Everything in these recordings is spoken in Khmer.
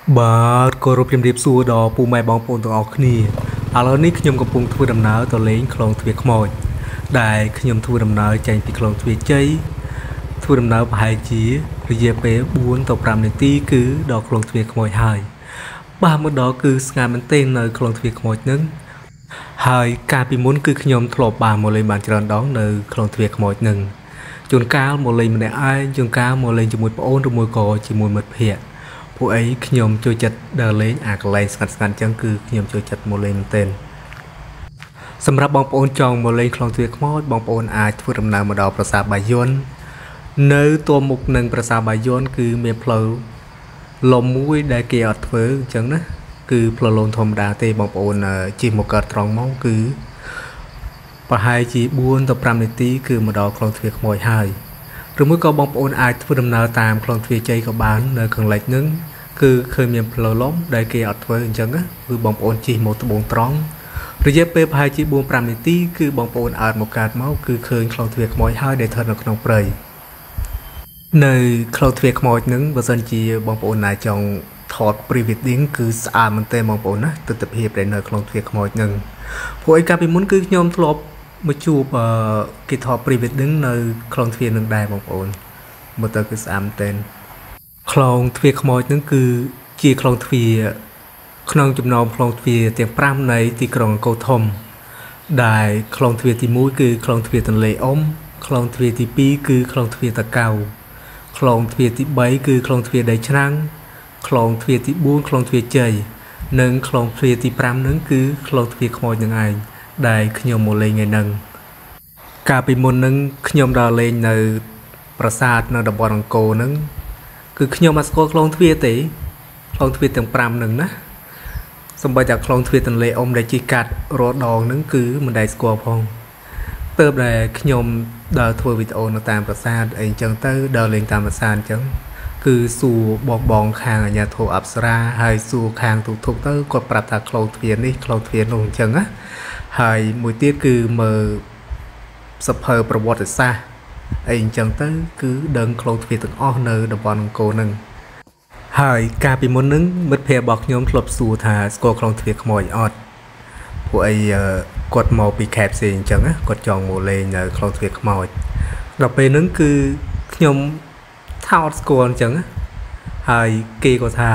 បាទគោរពជំរាបសួរដល់ពូម៉ែបងប្អូនទាំងអស់គ្នាឥឡូវនេះខ្ញុំកំពុងធ្វើដំណើរទៅលេងខ្លងទ្វារខ្មោចដែលខ្ញុំធ្វើដំណើរចេញពីខ្លងទ្វារជ័យធ្វើដំណើរប្រហែលជារយៈពេល4ទៅ5នាទីគឺដល់ខ្លងទ្វារខ្មោចហើយបាទមកដល់គឺស្ងាត់មែនទែននៅខ្លងទ្វារខ្មោចនឹងហើយកាលពីមុនគឺខ្ញុំធ្លាប់បានមកលេងបានច្រើនដងនៅខ្លងទ្វារខ្មោចនឹងជួនកាលមកលេងម្នាក់ឯងជួនកាលមកលេងជាមួយប្អូនឬមួយក៏ជាមួយមិត្តភ័ក្តិពួកអីខ្ញុំចូលចិត្តដើរលេងអាកន្លែងស្ងាត់ៗអញ្ចឹងគឺខ្ញុំចូលចិត្តមកលេងមែនទែនសម្រាប់បងប្អូនចង់មកលេងខ្លងទ្វារខ្មោចបងប្អូនអាចធ្វើដំណើរមកដល់ប្រាសាទបាយ័ននៅទល់មុខនឹងប្រាសាទបាយ័នគឺមានផ្លូវលំមួយដែលគេអត់ធ្វើអញ្ចឹងណាគឺផ្លូវលំធម្មតាទេបងប្អូនជិះមកកើតត្រង់មកគឺប្រហែលជា4ទៅ5នាទីគឺមកដល់ខ្លងទ្វារខ្មោចហើយឬមួយក៏បងប្អូនអាចធ្វើដំណើរតាមខ្លងទ្វារជ័យក៏បាននៅខាងលិចនឹងគឺឃើញមានផ្លូវលំដែលគេអត់ធ្វើអញ្ចឹងណាគឺបងប្អូនជិះមកត្បូងត្រង់រយៈពេលប្រហែលជា4-5នាទីគឺបងប្អូនអាចមកកើតមកគឺឃើញខ្លងទ្វារខ្មោចហើយដែលស្ថិតនៅក្នុងព្រៃនៅខ្លងទ្វារខ្មោចនឹងបើសិនជាបងប្អូនណាចង់ថត pre-wedding គឺស្អាតមែនទែនបងប្អូនណាទិដ្ឋភាពដែលនៅខ្លងទ្វារខ្មោចនឹងព្រោះឯកាលពីមុនគឺខ្ញុំធ្លាប់មកជួបគេថត pre-wedding នៅខ្លងទ្វារនឹងដែរបងប្អូនមើលទៅគឺស្អាតមែនទែនខ្លងទ្វារខ្មោចនឹងគឺជាខ្លងទ្វារក្នុងចំណោមខ្លងទ្វារទាំង5នៃទីក្រុងអង្គរធំដែលខ្លងទ្វារទី1គឺខ្លងទ្វារទន្លេអ៊ុំខ្លងទ្វារទី2គឺខ្លងទ្វារតាកៅខ្លងទ្វារទី3គឺខ្លងទ្វារដីឆ្នាំងខ្លងទ្វារទី4ខ្លងទ្វារជ័យនិងខ្លងទ្វារទី5នឹងគឺខ្លងទ្វារខ្មោចនឹងឯងដែលខ្ញុំមកលេងថ្ងៃហ្នឹងកាលពីមុនហ្នឹងខ្ញុំដើរលេងនៅប្រាសាទនៅតំបន់អង្គរហ្នឹងគឺខ្ញុំអត់ស្គាល់ខ្លងទ្វារទេខ្លងទ្វារទាំង5ហ្នឹងណាសម្បីតែខ្លងទ្វារទន្លេអ៊ុំដែលជិះកាត់រដងហ្នឹងគឺមិនដែលស្គាល់ផងទើបដែលខ្ញុំដើរធ្វើវីដេអូនៅតាមប្រាសាទអីអញ្ចឹងទៅដើរលេងតាមប្រាសាទអញ្ចឹងគឺសួរបងខាងអាជ្ញាធរអប្សរាហើយសួរខាងទូកទៅគាត់ប្រាប់ថាខ្លងទ្វារនេះខ្លងទ្វារនោះអញ្ចឹងណាហើយមួយទៀតគឺមើលសភៅប្រវត្តិសាស្ត្រអីអញ្ចឹងទៅគឺដឹងខ្លងទ្វារទាំងអស់នៅតំបន់អង្គរហ្នឹងហើយកាលពីមុនហ្នឹងមិត្តភ័ក្តិរបស់ខ្ញុំធ្លាប់សួរថាស្គាល់ខ្លងទ្វារខ្មោចអត់ពួកអីគាត់មកពីខេត្តផ្សេងអញ្ចឹងណាគាត់ចង់មកលេងនៅខ្លងទ្វារខ្មោចដល់ពេលហ្នឹងគឺខ្ញុំថោតស្គាល់អញ្ចឹងហើយគេក៏ថា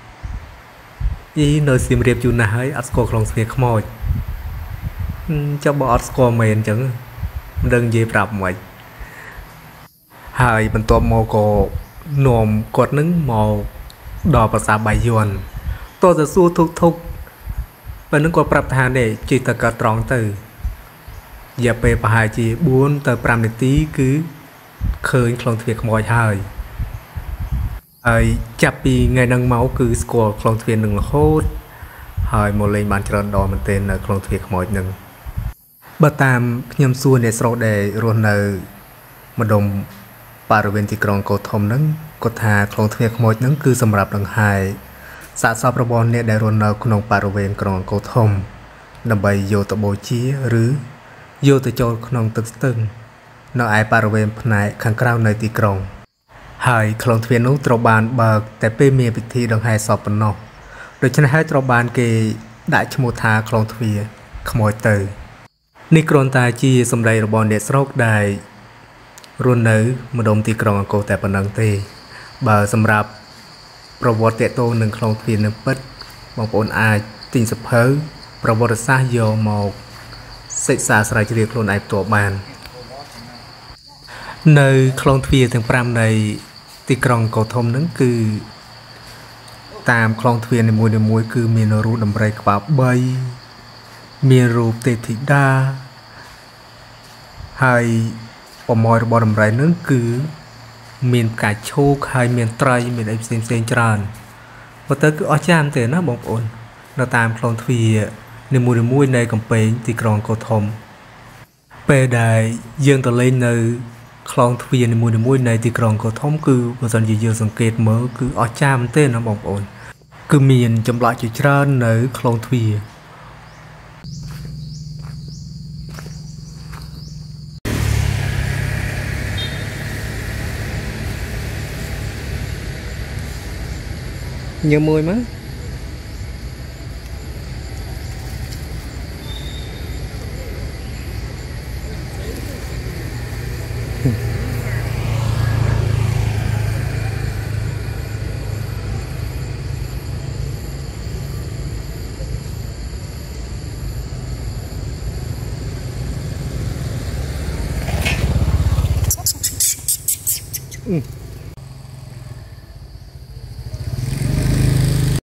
នៅសៀមរាបយូរណាស់ហើយអត់ស្គាល់ខ្លងទ្វារខ្មោចចាំបើអត់ស្គាល់មែនអញ្ចឹងមិនដឹងនិយាយប្រាប់មិនហើយបន្ទាប់មកក៏នាំគាត់នឹងមកដល់ប្រាសាទបាយ័នតោះទៅសួរធុកពេលហ្នឹងគាត់ប្រាប់ថានេះជិះទៅកើតត្រង់ទៅរយៈពេលប្រហែលជា4ទៅ5នាទីគឺឃើញខ្លងទ្វារខ្មោចហើយចាប់ពីថ្ងៃហ្នឹងមកគឺស្គាល់ខ្លងទ្វារនឹងរហូតហើយមកលេងបានច្រើនដងមែនទែននៅខ្លងទ្វារខ្មោចហ្នឹងបើតាមខ្ញុំសួរអ្នកស្រុកដែលរស់នៅម្ដុំបរិវេណទីក្រុងអង្គរធំហ្នឹងគាត់ថាខ្លងទ្វារខ្មោចហ្នឹងគឺសម្រាប់ដង្ហែសាកសពរបស់អ្នកដែលរស់នៅក្នុងបរិវេណក្រុងអង្គរធំដើម្បីយកទៅបូជាឬយកទៅចូលក្នុងទឹកស្ទឹងនៅឯបរិវេណផ្នែកខាងក្រៅនៃទីក្រុងហើយខ្លងទ្វារនោះត្រូវបានបើកតែពេលមានពិធីដង្ហែសពប៉ុណ្ណោះដូច្នេះហើយត្រូវបានគេដាក់ឈ្មោះថាខ្លងទ្វារខ្មោចទៅនេះគ្រាន់តែជាសម្ដីរបស់អ្នកស្រុកដែលរស់នៅម្ដុំទីក្រុងអង្គរតែប៉ុណ្្នឹងទេបើសម្រាប់ប្រវត្តិតទៅនឹងខ្លងទ្វារនឹងពិតបងប្អូនអាចទិញសភៅប្រវត្តិសាស្ត្រយកមកសិក្សាស្រាវជ្រាវខ្លួនឯងផ្ទាល់បាននៅខ្លងទ្វារទាំង5នៃទីក្រុងអង្គរធំហ្នឹងគឺតាមខ្លងទ្វារនីមួយៗគឺមានរូបដំរីក្បាល3មានរូបទេពធីតាហើយប្រមយរបស់ដំរីនឹងគឺមានផ្កាឈូកហើយមានត្រីមានអីផ្សេងច្រើនបើទៅគឺអស្ចារ្យទេណាបងប្អូននៅតាមខ្លងទ្វារនីមួយៗនៃកំពែងទីក្រុងអង្គរធំពេលដែលយើងទៅលេងនៅខ្លងទ្វារនីមួយៗនៃទីក្រុងអង្គរធំគឺបើសិនជាយើងសង្កេតមើលគឺអស្ចារ្យមែនទេណាបងប្អូនគឺមានចម្លាក់ជាច្រើននៅខ្លងទ្វារ nhiều mùi má